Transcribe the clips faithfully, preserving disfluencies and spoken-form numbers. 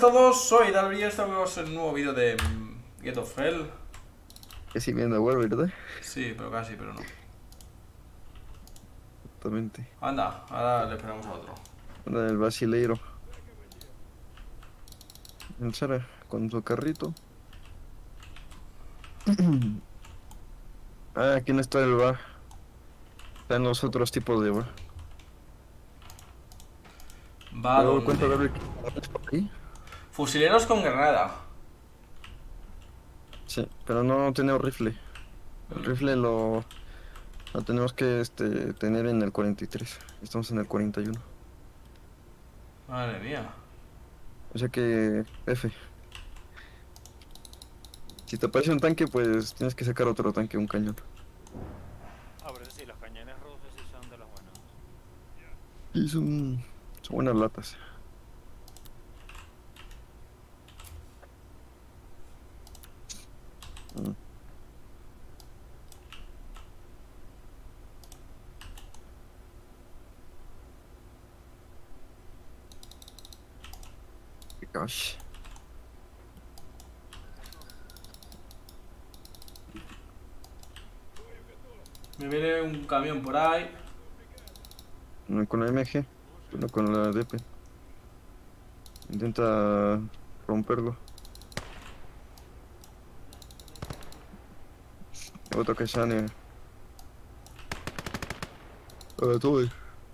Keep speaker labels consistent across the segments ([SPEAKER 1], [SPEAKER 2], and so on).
[SPEAKER 1] todos, soy Dalby y estamos en un nuevo vídeo de mm, Gate of Hell.
[SPEAKER 2] Que si viene igual, ¿verdad?
[SPEAKER 1] Sí, pero casi, pero no.
[SPEAKER 2] Exactamente.
[SPEAKER 1] Anda, ahora le esperamos a otro.
[SPEAKER 2] Anda el brasileiro. El Sara con su carrito. Ah, aquí no está el bar. Están los otros tipos de bar.
[SPEAKER 1] ¿Va a
[SPEAKER 2] Luego cuenta
[SPEAKER 1] dónde?
[SPEAKER 2] Gabriel que es por ahí.
[SPEAKER 1] Fusileros con granada.
[SPEAKER 2] Sí, pero no tenemos rifle. El
[SPEAKER 1] Mm,
[SPEAKER 2] rifle lo, lo tenemos que este, tener en el cuarenta y tres. Estamos en el cuarenta y uno.
[SPEAKER 1] Madre mía.
[SPEAKER 2] O sea que F. Si te aparece un tanque, pues tienes que sacar otro tanque, un cañón.
[SPEAKER 3] Ah, pero sí, los cañones rusos sí son de los buenos.
[SPEAKER 2] Y son, son buenas latas. Mm, gosh.
[SPEAKER 1] Me viene un camión por ahí.
[SPEAKER 2] Uno con la M G, uno con la D P. Intenta romperlo. Otro que sale. Ahora todo.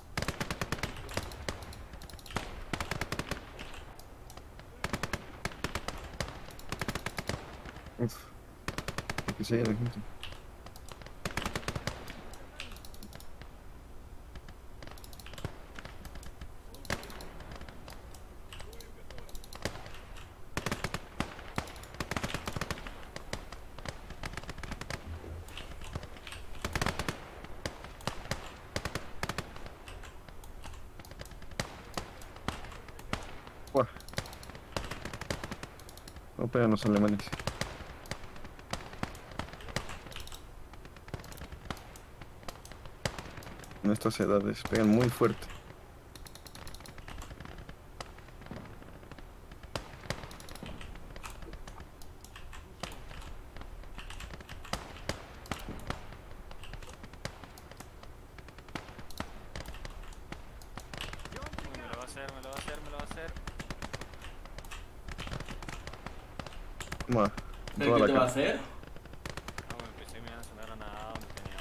[SPEAKER 2] Uf, que se la gente. Buah, no pegan los alemanes. En estas edades pegan muy fuerte.
[SPEAKER 3] Uy, me lo va a hacer, me lo va a hacer, me lo va a hacer.
[SPEAKER 2] Toma, en
[SPEAKER 1] ¿El
[SPEAKER 2] toda
[SPEAKER 1] qué
[SPEAKER 2] la
[SPEAKER 1] te va a
[SPEAKER 2] cara.
[SPEAKER 1] hacer?
[SPEAKER 3] No, me empecé y me lanzó una granada donde tenía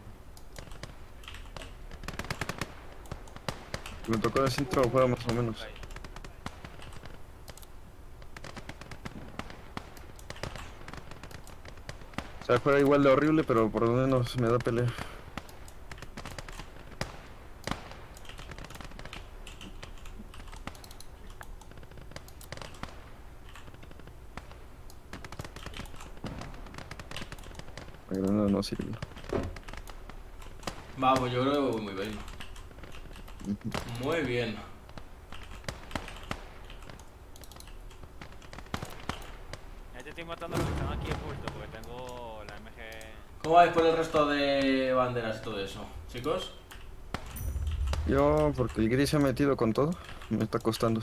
[SPEAKER 2] Me tocó de centro
[SPEAKER 3] un...
[SPEAKER 2] afuera
[SPEAKER 3] Uy,
[SPEAKER 2] más o
[SPEAKER 3] me
[SPEAKER 2] menos.
[SPEAKER 3] caí.
[SPEAKER 2] O sea, fuera igual de horrible, pero por lo menos me da pelea. La granada no sirve.
[SPEAKER 1] Vamos, yo creo que voy muy bien.
[SPEAKER 2] Ujú.
[SPEAKER 1] Muy bien.
[SPEAKER 3] Ya te estoy matando a los que están aquí ocultos porque tengo la M G.
[SPEAKER 1] ¿Cómo vais por el resto de banderas y todo eso, chicos?
[SPEAKER 2] Yo, porque el gris se ha metido con todo, me está costando.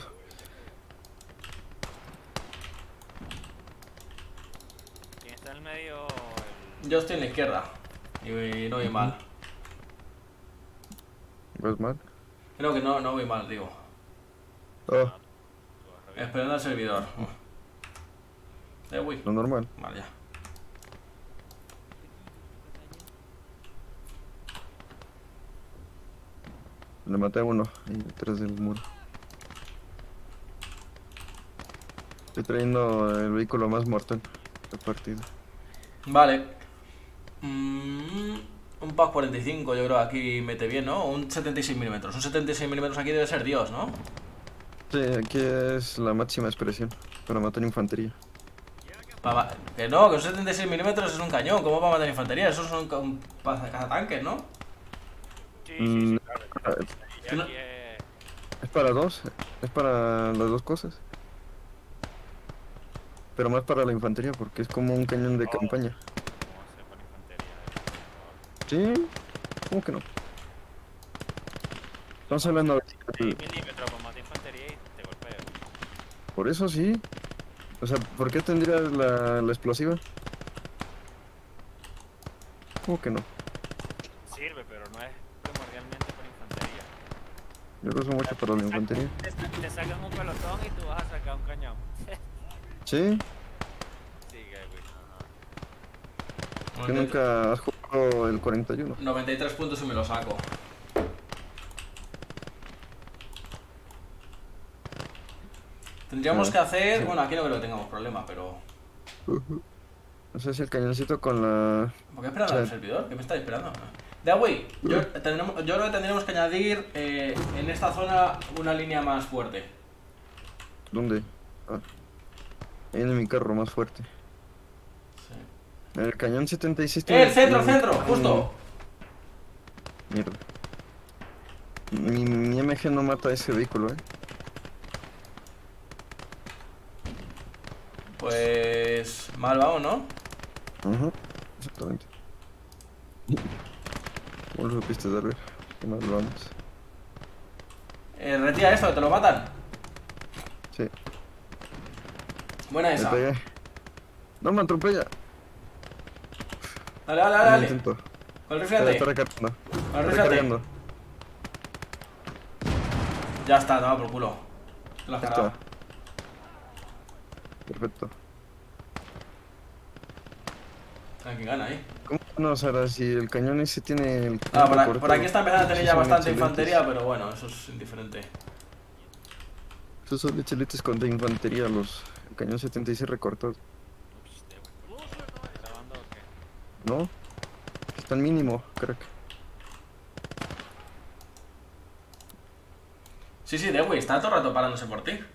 [SPEAKER 3] ¿Quién está en el medio?
[SPEAKER 1] Yo estoy en la izquierda. Y no voy
[SPEAKER 2] Ujú.
[SPEAKER 1] mal.
[SPEAKER 2] ¿Ves mal?
[SPEAKER 1] Creo que no, no voy mal, digo.
[SPEAKER 3] El...
[SPEAKER 2] Oh,
[SPEAKER 3] No, tú vas re bien.
[SPEAKER 1] Esperando al servidor. Eh, uy.
[SPEAKER 2] lo normal.
[SPEAKER 1] Vale, ya.
[SPEAKER 2] Le maté a uno ahí detrás del muro. Estoy trayendo el vehículo más mortal de partida.
[SPEAKER 1] Vale. Mm, un PAC cuarenta y cinco yo creo que aquí mete bien, ¿no? Un setenta y seis milímetros. Un setenta y seis milímetros aquí debe ser Dios, ¿no?
[SPEAKER 2] Sí, aquí es la máxima expresión para matar infantería.
[SPEAKER 1] Pa- pa- que no, que un setenta y seis milímetros es un cañón. ¿Cómo va a matar infantería? Eso son ca- un pa- cazatanques, ¿no?
[SPEAKER 3] Sí, sí,
[SPEAKER 2] Mm,
[SPEAKER 3] sí, claro.
[SPEAKER 2] ah,
[SPEAKER 3] Y
[SPEAKER 1] Que no-
[SPEAKER 3] aquí es...
[SPEAKER 2] es para dos, es para las dos cosas. Pero más para la infantería porque es como un cañón de
[SPEAKER 3] Oh,
[SPEAKER 2] campaña.
[SPEAKER 3] ¿cómo se pone infantería?
[SPEAKER 2] ¿Sí? ¿Cómo que no? Estamos
[SPEAKER 3] Oh,
[SPEAKER 2] hablando
[SPEAKER 3] seis
[SPEAKER 2] de...
[SPEAKER 3] milímetros para matar infantería y te golpeo.
[SPEAKER 2] Por eso sí. O sea, ¿por qué tendría la, la explosiva? ¿Cómo que no?
[SPEAKER 3] Sirve, pero no es primordialmente para infantería.
[SPEAKER 2] Yo lo uso mucho para la infantería.
[SPEAKER 3] Te, sa- te sacan un pelotón y tú vas a sacar un cañón.
[SPEAKER 2] ¿Sí?
[SPEAKER 3] Sí, güey.
[SPEAKER 2] ¿Que nunca has jugado el cuarenta y uno?
[SPEAKER 1] noventa y tres puntos y me lo saco. Tendríamos
[SPEAKER 2] Ah,
[SPEAKER 1] que hacer...
[SPEAKER 2] sí.
[SPEAKER 1] Bueno, aquí no creo que tengamos problema, pero...
[SPEAKER 2] No sé si el cañoncito con la...
[SPEAKER 1] ¿Por qué esperando
[SPEAKER 2] O sea,
[SPEAKER 1] al servidor? ¿Qué me estáis esperando? De Away, yo, tendremos- yo creo que tendríamos que añadir eh, en esta zona una línea más fuerte.
[SPEAKER 2] ¿Dónde? Ah. Ahí en mi carro más fuerte.
[SPEAKER 1] Sí.
[SPEAKER 2] El cañón setenta y seis...
[SPEAKER 1] ¡Eh, el centro, el
[SPEAKER 2] tiene-
[SPEAKER 1] centro! ¡Justo!
[SPEAKER 2] Mierda. Mi, mi M G no mata a ese vehículo, eh.
[SPEAKER 1] Pues... mal vamos, ¿no?
[SPEAKER 2] Ajá, exactamente. ¿Cómo lo supiste dar? Qué mal vamos.
[SPEAKER 1] Eh, retira esto, que te lo matan.
[SPEAKER 2] Sí,
[SPEAKER 1] Buena
[SPEAKER 2] me
[SPEAKER 1] esa.
[SPEAKER 2] pegué. No me atropella.
[SPEAKER 1] Dale, dale, dale,
[SPEAKER 2] Un
[SPEAKER 1] dale.
[SPEAKER 2] intento.
[SPEAKER 1] Con el
[SPEAKER 2] Está,
[SPEAKER 1] rifle.
[SPEAKER 2] está recargando.
[SPEAKER 1] Con el
[SPEAKER 2] Está
[SPEAKER 1] rifle.
[SPEAKER 2] recargando.
[SPEAKER 1] Ya está, toma por culo. Te lo has
[SPEAKER 2] Ahí
[SPEAKER 1] cargado.
[SPEAKER 2] está. Perfecto.
[SPEAKER 1] Tranqui, gana ahí.
[SPEAKER 2] ¿Cómo no, Sara? Si el cañón ese tiene el...
[SPEAKER 1] Ah, por, a-
[SPEAKER 2] corto,
[SPEAKER 1] por aquí está empezando a tener
[SPEAKER 2] esos
[SPEAKER 1] ya
[SPEAKER 2] son
[SPEAKER 1] bastante
[SPEAKER 2] excelentes.
[SPEAKER 1] infantería, pero bueno, eso es indiferente.
[SPEAKER 2] Esos son excelentes contra infantería, los... El cañón setenta y seis recortado.
[SPEAKER 3] Ups, de güey. ¿Está grabando o qué?
[SPEAKER 2] ¿No? Está al mínimo, crack.
[SPEAKER 1] Sí, sí, Dewey, está todo el rato parándose por ti.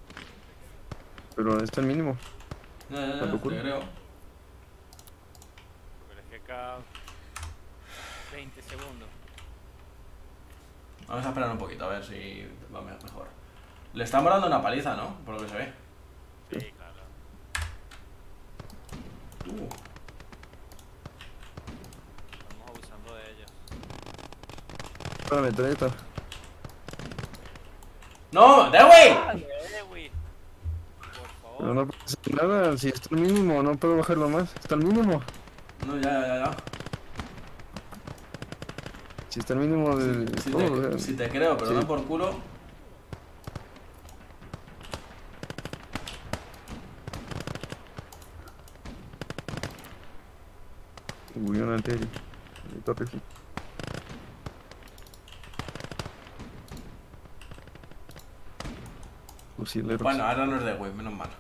[SPEAKER 2] Pero está al mínimo.
[SPEAKER 1] No, no, no,
[SPEAKER 2] Está
[SPEAKER 1] te
[SPEAKER 2] locura.
[SPEAKER 1] creo.
[SPEAKER 3] Pero es que cada veinte segundos.
[SPEAKER 1] Vamos a esperar un poquito, a ver si va me- mejor. Le estamos dando una paliza, ¿no? Por lo que se ve.
[SPEAKER 3] Sí, claro.
[SPEAKER 1] Uh,
[SPEAKER 3] Estamos abusando de ellos.
[SPEAKER 2] Para metralleta.
[SPEAKER 1] ¡No! ¡Dewey!
[SPEAKER 3] Eh, güey. Por favor.
[SPEAKER 2] Pero no puedo hacer nada. Si está al mínimo, no puedo bajarlo más. Está al mínimo.
[SPEAKER 1] No, ya, ya, ya, ya.
[SPEAKER 2] Si está al mínimo de
[SPEAKER 1] Si
[SPEAKER 2] todo, o
[SPEAKER 1] te,
[SPEAKER 2] sea,
[SPEAKER 1] si te creo, pero
[SPEAKER 2] sí.
[SPEAKER 1] no por culo.
[SPEAKER 2] Uy, una anterior. Ahorita rifle. Fusileros.
[SPEAKER 1] Bueno, ahora no es Dewey, menos mal.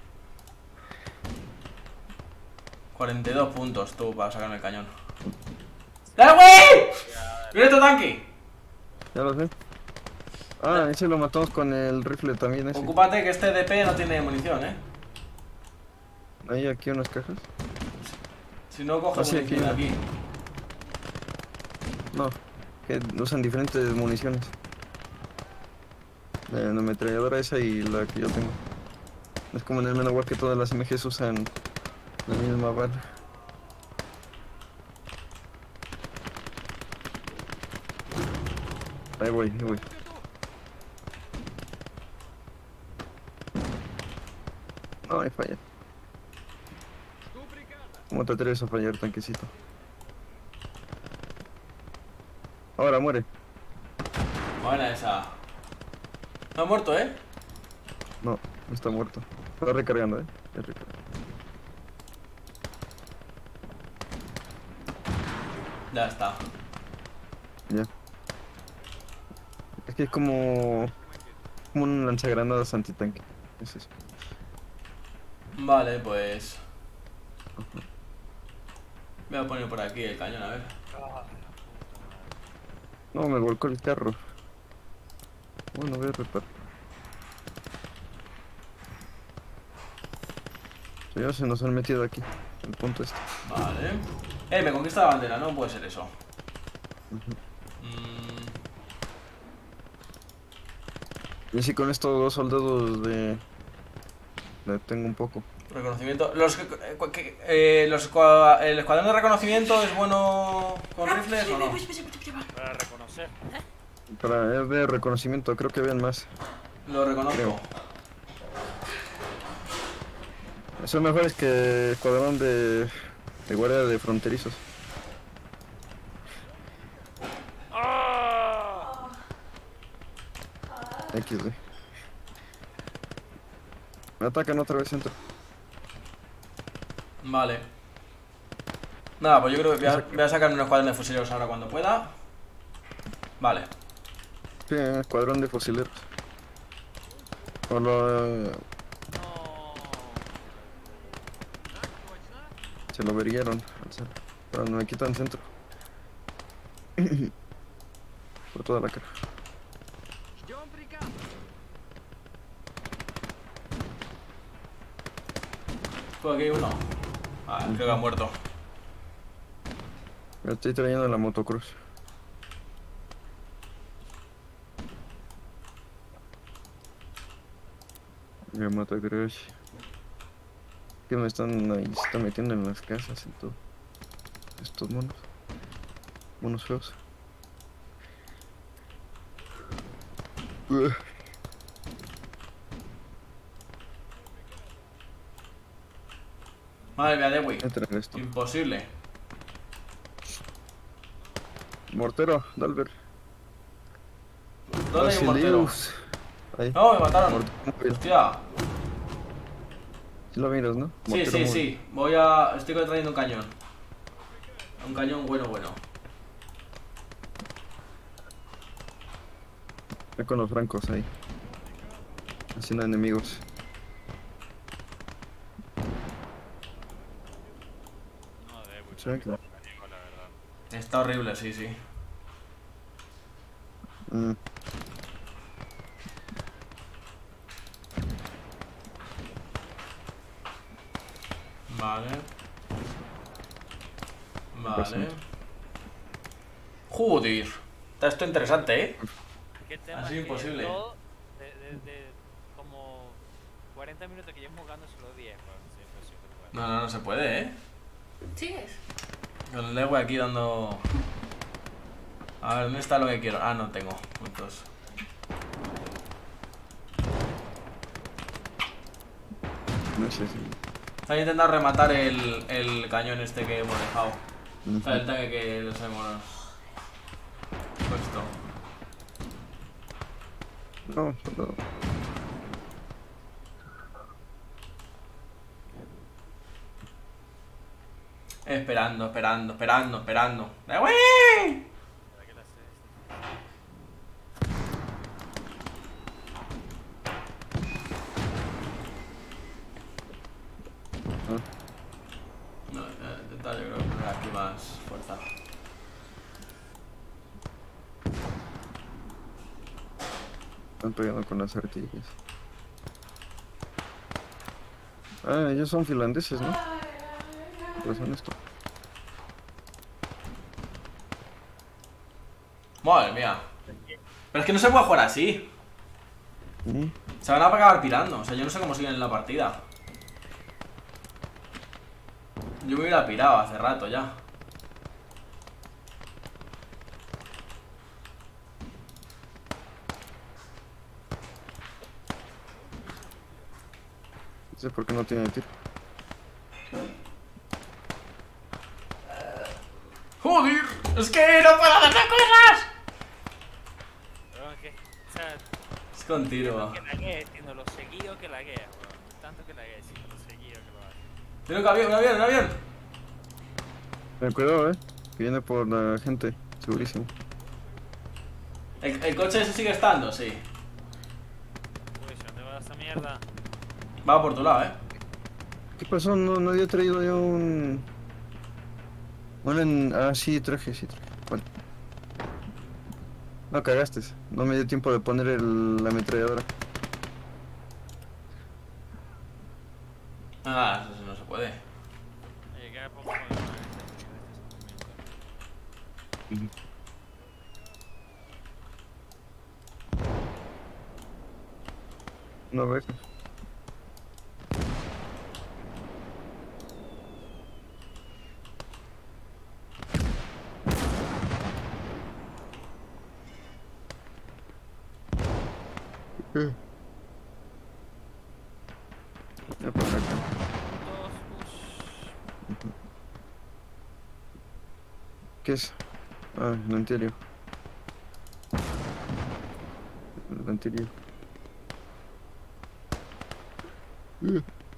[SPEAKER 1] cuarenta y dos puntos tú para sacarme el cañón. ¡Dewey! ¡Viene tu tanque!
[SPEAKER 2] Ya lo sé. Ah, ese lo matamos con el rifle también ese.
[SPEAKER 1] Ocúpate que este D P no tiene munición, ¿eh?
[SPEAKER 2] Hay aquí unas cajas.
[SPEAKER 1] Si no, coge
[SPEAKER 2] Ah, sí,
[SPEAKER 1] munición
[SPEAKER 2] aquí.
[SPEAKER 1] aquí.
[SPEAKER 2] No, que usan diferentes municiones. La, la ametralladora esa y la que yo tengo. Es como en el Manowar que todas las M Gs usan la misma bala. Ahí voy, ahí voy. No, ahí falla. ¿Cómo te atreves a fallar, tanquecito? Ahora muere.
[SPEAKER 1] Buena esa. No ha muerto, ¿eh?
[SPEAKER 2] No, no está muerto. Está recargando, eh. Ya recarga.
[SPEAKER 1] Ya está.
[SPEAKER 2] Ya. Es que es como... como un lanzagranadas antitanque. Es eso.
[SPEAKER 1] Vale, pues... Voy a poner por aquí el cañón, a ver.
[SPEAKER 2] No, me volcó el carro. Bueno, voy a reparar. Ya se nos han metido aquí. El punto este.
[SPEAKER 1] Vale. Eh, me conquista la bandera, no puede ser eso.
[SPEAKER 2] Ujú.
[SPEAKER 1] Mm,
[SPEAKER 2] Y si con estos dos soldados de... Le tengo un poco.
[SPEAKER 1] reconocimiento. Los, que- eh, cu- que- eh, los escua- ¿El escuadrón de reconocimiento es bueno con rifles o no?
[SPEAKER 3] Para reconocer.
[SPEAKER 2] Para es de reconocimiento, creo que vean más.
[SPEAKER 1] Lo reconozco.
[SPEAKER 2] Creo. Son mejores que escuadrón de, de guardia de fronterizos.
[SPEAKER 3] ¡Ah!
[SPEAKER 2] equis de. Me atacan otra vez centro.
[SPEAKER 1] Vale. Nada, pues yo creo que voy a, voy a sacar un escuadrón de fusileros ahora cuando pueda. Vale.
[SPEAKER 2] Sí, escuadrón de fusileros. O lo,
[SPEAKER 3] No.
[SPEAKER 2] se lo verieron. Pero no me quitan centro. Por toda la cara.
[SPEAKER 1] Pues aquí hay uno. Ah, creo que ha muerto.
[SPEAKER 2] Me estoy trayendo la motocross. La motocross. Que me están ahí, se están metiendo en las casas y todo. Estos monos. Monos feos. Ugh.
[SPEAKER 1] Madre mía, Dewi.
[SPEAKER 2] Entra en esto.
[SPEAKER 1] Imposible.
[SPEAKER 2] Mortero, Dalver.
[SPEAKER 1] ¿Dónde hay un mortero?
[SPEAKER 2] Basilius. Ahí.
[SPEAKER 1] No, me mataron.
[SPEAKER 2] Mortero móvil.
[SPEAKER 1] Hostia.
[SPEAKER 2] Sí lo miras, ¿no?
[SPEAKER 1] Sí,
[SPEAKER 2] Mortero
[SPEAKER 1] sí,
[SPEAKER 2] móvil.
[SPEAKER 1] sí. Voy a... Estoy trayendo un cañón. Un cañón bueno, bueno.
[SPEAKER 2] Estoy con los francos ahí. Haciendo enemigos.
[SPEAKER 3] No, de
[SPEAKER 2] Sí, claro.
[SPEAKER 3] la verdad.
[SPEAKER 1] Está horrible, sí, sí.
[SPEAKER 2] Mm.
[SPEAKER 1] Vale.
[SPEAKER 2] pasa?
[SPEAKER 1] Vale. Joder. Está esto interesante, ¿eh?
[SPEAKER 3] ¿Qué tema
[SPEAKER 1] Así
[SPEAKER 3] es que
[SPEAKER 1] imposible.
[SPEAKER 3] todo de, de, de como cuarenta minutos que llevo jugando solo diez, pues, sí, pues, sí, pues, bueno.
[SPEAKER 1] No, no, no se puede, ¿eh?
[SPEAKER 4] ¿Sigues?
[SPEAKER 1] Con el Dewi aquí dando... A ver, ¿dónde está lo que quiero? Ah, no tengo puntos.
[SPEAKER 2] No sé si.
[SPEAKER 1] Voy a intentar rematar el, el cañón este que hemos dejado.
[SPEAKER 2] Ujú.
[SPEAKER 1] O sea, el tanque que los hemos puesto.
[SPEAKER 2] No, solo.
[SPEAKER 1] Esperando, esperando, esperando, esperando. ¡Dewi!
[SPEAKER 3] ¿Verdad que la sé?
[SPEAKER 2] Ah,
[SPEAKER 1] No, voy a intentar, yo creo que poner aquí más fuerza.
[SPEAKER 2] están pegando con las artillas. Ah, ellos son finlandeses, ¿no? Pues son esto.
[SPEAKER 1] Madre mía. Pero es que no se puede jugar así.
[SPEAKER 2] Mm.
[SPEAKER 1] Se van a acabar pirando. O sea, yo no sé cómo siguen en la partida. Yo me hubiera pirado hace rato ya.
[SPEAKER 2] No sé por qué no tiene tiro.
[SPEAKER 1] ¡Joder! ¡Es que no puedo hacer cosas!
[SPEAKER 3] Pero es que, o sea,
[SPEAKER 1] Es con tiro.
[SPEAKER 3] que laguee, sino lo seguido que laguea, weón. No tanto que laguee, sino lo seguido que lo hace.
[SPEAKER 1] Tiene un avión, un avión, un avión.
[SPEAKER 2] Ten cuidado, eh. Que viene por la gente, segurísimo.
[SPEAKER 1] ¿El, el coche ese sigue estando? Sí.
[SPEAKER 3] Uy, ¿se dónde va esa mierda?
[SPEAKER 1] Va por tu lado, eh.
[SPEAKER 2] ¿Qué pasó? No, no había traído yo un. Un en... Ah, sí, traje, sí, traje. Bueno. No cagaste. No me dio tiempo de poner el... la ametralladora.
[SPEAKER 1] Ah, eso sí no se puede.
[SPEAKER 3] Oye, queda poco con este sufrimiento.
[SPEAKER 2] No ves. Ya por acá. ¿Qué es? Ah, el anterior. El anterior. Uh,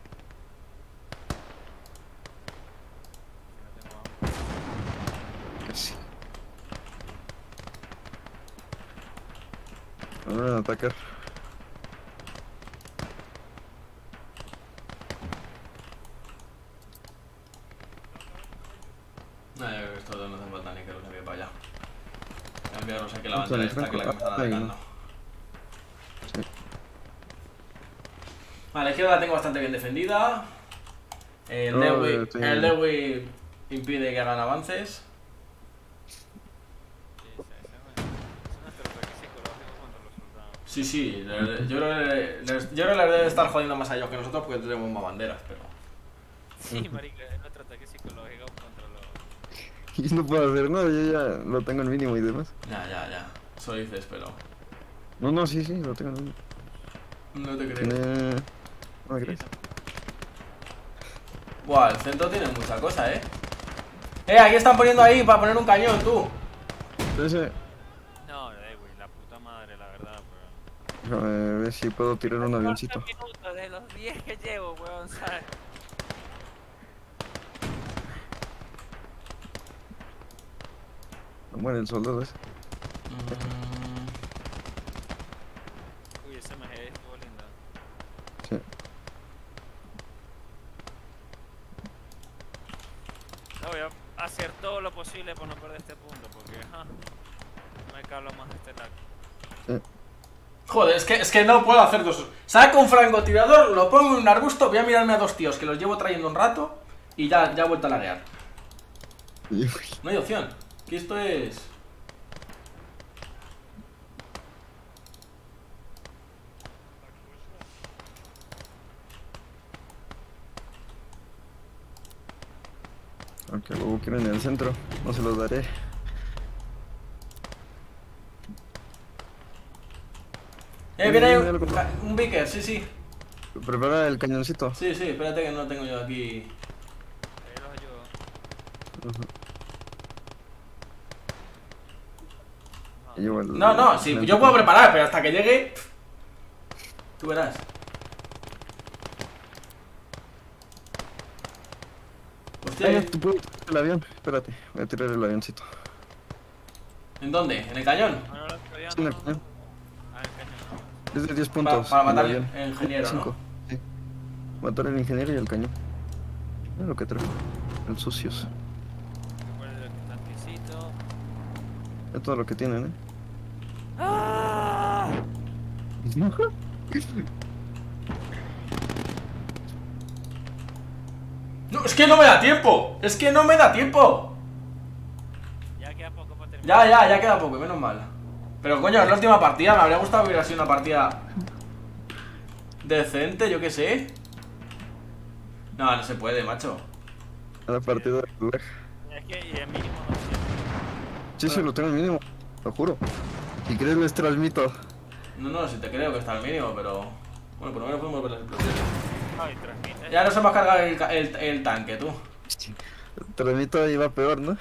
[SPEAKER 2] casi. Me van a atacar.
[SPEAKER 1] No, yo creo que estos dos no hacen falta ni que los envíe para allá. Voy a enviarlos aquí a la
[SPEAKER 2] ¿Dónde
[SPEAKER 1] bandera
[SPEAKER 2] está
[SPEAKER 1] esta que
[SPEAKER 2] el
[SPEAKER 1] la que me están
[SPEAKER 2] Franco? Ay,
[SPEAKER 1] atacando.
[SPEAKER 2] no. Sí.
[SPEAKER 1] Vale, la izquierda la tengo bastante bien defendida. El
[SPEAKER 2] No,
[SPEAKER 1] Lewy,
[SPEAKER 2] yo tengo-
[SPEAKER 1] el Lewy impide que hagan avances.
[SPEAKER 3] Sí, sí, ese es nuestro ataque psicológico contra los soldados.
[SPEAKER 1] Sí, sí, le- yo creo que les, yo creo que les debe estar jodiendo más a ellos que nosotros porque tenemos más banderas, pero...
[SPEAKER 3] Sí, marica, es nuestro ataque psicológico contra los...
[SPEAKER 2] Y no puedo hacer nada, yo ya lo tengo en mínimo y demás.
[SPEAKER 1] Ya, ya, ya. Eso dices, pero...
[SPEAKER 2] No, no, sí, sí, lo tengo en mínimo.
[SPEAKER 1] No te creo.
[SPEAKER 2] Tiene... No,
[SPEAKER 3] Sí,
[SPEAKER 2] gracias.
[SPEAKER 1] Buah, el centro tiene mucha cosa, ¿eh? Eh, aquí están poniendo ahí para poner un cañón, tú.
[SPEAKER 2] Ese...
[SPEAKER 3] no, eh, güey, la puta madre, la verdad, weón.
[SPEAKER 2] Déjame ver si puedo tirar un avioncito.
[SPEAKER 3] cuatro minutos de los diez que llevo, weón, ¿sabes?
[SPEAKER 2] No muere el soldado ese.
[SPEAKER 1] Mm,
[SPEAKER 3] Uy, ese M G estuvo linda.
[SPEAKER 2] Sí.
[SPEAKER 3] No, voy a hacer todo lo posible por no perder este punto, porque, ajá, no me cablo más de este lag.
[SPEAKER 1] Joder, es que, es que no puedo hacer dos. Saco un francotirador, lo pongo en un arbusto, voy a mirarme a dos tíos que los llevo trayendo un rato y ya, ya he vuelto a laguear.
[SPEAKER 2] Y-
[SPEAKER 1] No hay opción. Que esto es...
[SPEAKER 2] Aunque luego quieren en el centro, no se los daré.
[SPEAKER 1] Eh, viene ahí
[SPEAKER 2] Viene
[SPEAKER 1] un,
[SPEAKER 2] algo.
[SPEAKER 1] un Vicker, sí, sí.
[SPEAKER 2] Prepara el cañoncito.
[SPEAKER 1] Sí, sí, espérate que no lo tengo yo aquí.
[SPEAKER 3] Ahí los ayudo.
[SPEAKER 2] Ajá.
[SPEAKER 3] No,
[SPEAKER 2] Y llevo el-
[SPEAKER 1] No, no, sí, yo puedo preparar, pero hasta que llegue... Tú verás. Hostia,
[SPEAKER 2] Ay, tú puedes tirar el avión. Espérate, voy a tirar el avioncito.
[SPEAKER 1] ¿en dónde? ¿En el cañón?
[SPEAKER 3] no, no, todavía
[SPEAKER 2] Sí, en
[SPEAKER 3] no,
[SPEAKER 2] el
[SPEAKER 3] no,
[SPEAKER 2] cañón.
[SPEAKER 3] no. Ah, el cañón, no.
[SPEAKER 2] Es de diez
[SPEAKER 1] Pa-
[SPEAKER 2] puntos.
[SPEAKER 1] para
[SPEAKER 2] el
[SPEAKER 1] matar
[SPEAKER 2] avión.
[SPEAKER 1] al ingeniero,
[SPEAKER 2] Cinco,
[SPEAKER 1] ¿no?
[SPEAKER 2] sí. Matar al ingeniero y el cañón. Mira lo que trae. El sucios.
[SPEAKER 3] ¿Cuál es el tanquecito?
[SPEAKER 2] Es todo lo que tienen, ¿eh?
[SPEAKER 3] ¡Ah!
[SPEAKER 1] No, es que no me da tiempo. Es que no me da tiempo.
[SPEAKER 3] Ya queda poco para terminar.
[SPEAKER 1] Ya, ya, ya queda poco, menos mal. Pero coño, es la última partida. Me habría gustado que hubiera sido una partida decente, yo qué sé. No, no se puede, macho.
[SPEAKER 2] A la partida de lag.
[SPEAKER 3] Es que y el mínimo no tiene.
[SPEAKER 2] Sí, sí, lo tengo en mínimo. Lo juro. Si quieres les transmito.
[SPEAKER 1] No, no, si te creo que está al mínimo, pero... Bueno, por lo menos podemos ver las explosiones.
[SPEAKER 3] Ay, transmite.
[SPEAKER 1] Ya nos hemos cargado el, ca- el, el tanque, tú.
[SPEAKER 2] Transmito y va peor, ¿no?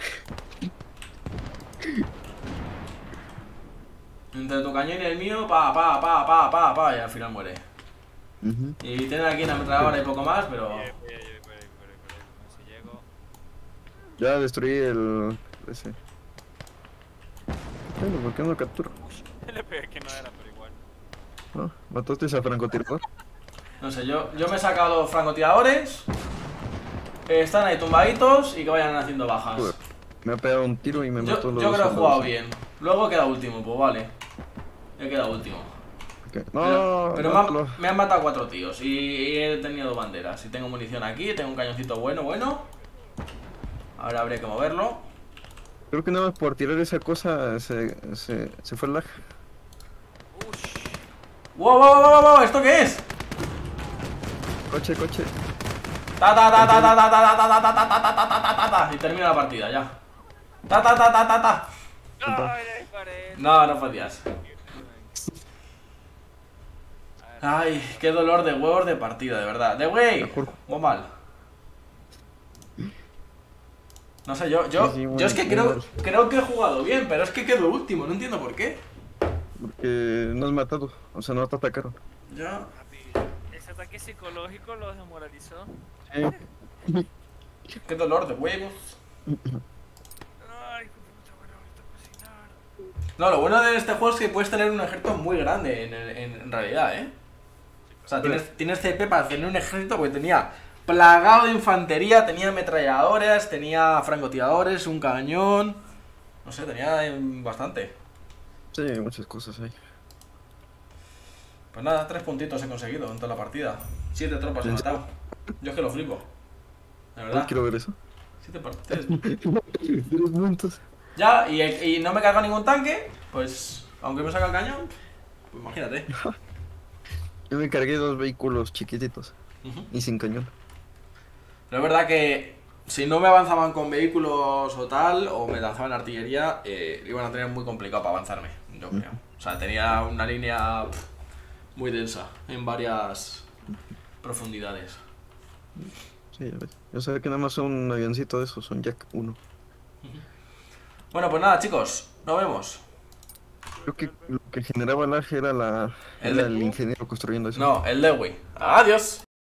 [SPEAKER 1] Entre tu cañón y el mío, pa, pa, pa, pa, pa, pa, y al final muere.
[SPEAKER 2] Ujú.
[SPEAKER 1] Y tienen aquí una ametralladora y poco más, pero...
[SPEAKER 3] Voy a ir, voy a ir, voy a ir, voy a ir, voy a ir. A ver si llego.
[SPEAKER 2] Ya destruí el... ese. Bueno, ¿por qué no lo capturo?
[SPEAKER 3] Le pegué que no era, pero igual.
[SPEAKER 2] ¿No? ¿Mataste a francotirador?
[SPEAKER 1] No sé, yo, yo me he sacado los francotiradores. eh, Están ahí tumbaditos y que vayan haciendo bajas.
[SPEAKER 2] Joder, me ha pegado un tiro y me
[SPEAKER 1] Yo,
[SPEAKER 2] mató los
[SPEAKER 1] yo creo que he
[SPEAKER 2] soldados.
[SPEAKER 1] jugado bien. Luego he quedado último, pues vale. He quedado último.
[SPEAKER 2] Ok. No,
[SPEAKER 1] Pero, pero me,
[SPEAKER 2] mátalo.
[SPEAKER 1] han, me han matado cuatro tíos y, y he tenido dos banderas. Y tengo munición aquí, tengo un cañoncito bueno, bueno. Ahora habría que moverlo.
[SPEAKER 2] Creo que nada más por tirar esa cosa se, se, se fue el lag.
[SPEAKER 3] Ush.
[SPEAKER 1] ¡Wow, wow, wow, wow! ¿Esto qué es?
[SPEAKER 2] Coche, coche.
[SPEAKER 1] Ta ta ta ta ta ta ta ta ta ta ta ta ta ta ta ta ta. Y termina la partida ya. Ta ta ta ta ta ta.
[SPEAKER 3] Ay, le disparé.
[SPEAKER 1] No, no podías. Ay, qué dolor de huevos de partida, de verdad. De güey.
[SPEAKER 2] Mejor.
[SPEAKER 1] O mal. No sé, yo, yo,
[SPEAKER 2] Sí, sí,
[SPEAKER 1] yo
[SPEAKER 2] muy-
[SPEAKER 1] es que
[SPEAKER 2] muy
[SPEAKER 1] creo,
[SPEAKER 2] mal.
[SPEAKER 1] creo que he jugado bien, pero es que quedo último, no entiendo por qué.
[SPEAKER 2] Porque no has matado, o sea, no te atacaron.
[SPEAKER 1] Ya.
[SPEAKER 3] Papi, ese ataque psicológico los desmoralizó.
[SPEAKER 2] Sí.
[SPEAKER 1] Qué dolor de huevos.
[SPEAKER 3] Ay, puta, bueno, ahorita cocinar.
[SPEAKER 1] No, lo bueno de este juego es que puedes tener un ejército muy grande en, el- en, en realidad, ¿eh? O sea, tienes, tienes C P para tener un ejército porque tenía plagado de infantería, tenía ametralladoras, tenía francotiradores, un cañón. No sé, tenía eh, bastante.
[SPEAKER 2] Sí, muchas cosas ahí.
[SPEAKER 1] Pues nada, tres puntitos he conseguido en toda la partida. Siete tropas he
[SPEAKER 2] ¿En
[SPEAKER 1] matado. Yo es que lo flipo. De
[SPEAKER 2] No
[SPEAKER 1] verdad.
[SPEAKER 2] quiero ver eso.
[SPEAKER 1] Siete partidas.
[SPEAKER 2] Tres puntos.
[SPEAKER 1] Ya, y, y no me carga ningún tanque, pues aunque me saca el cañón, pues imagínate.
[SPEAKER 2] Yo me cargué dos vehículos chiquititos
[SPEAKER 1] Ujú.
[SPEAKER 2] y sin cañón.
[SPEAKER 1] Pero es verdad que si no me avanzaban con vehículos o tal, o me lanzaban artillería, eh, iban a tener muy complicado para avanzarme, yo creo. O sea, tenía una línea pff, muy densa en varias profundidades.
[SPEAKER 2] Sí, ya ves. Yo sabía que nada más un avioncito de esos, un Jack uno.
[SPEAKER 1] Bueno, pues nada, chicos, nos vemos.
[SPEAKER 2] Creo que lo que generaba el lag era la
[SPEAKER 1] El
[SPEAKER 2] era
[SPEAKER 1] de-
[SPEAKER 2] el ingeniero construyendo eso.
[SPEAKER 1] No, el Lewy. Adiós.